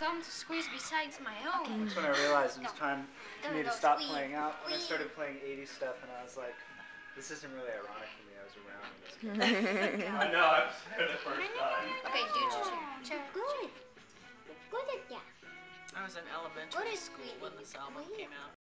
gum to squeeze besides my own. That's when I realized it was time for me to stop playing out. When I started playing 80s stuff, and I was like, this isn't really ironic for me. I was around when this came out. I know, I was there the first time. Okay, do two. Good. You're good at that. I was in elementary school when this album came out.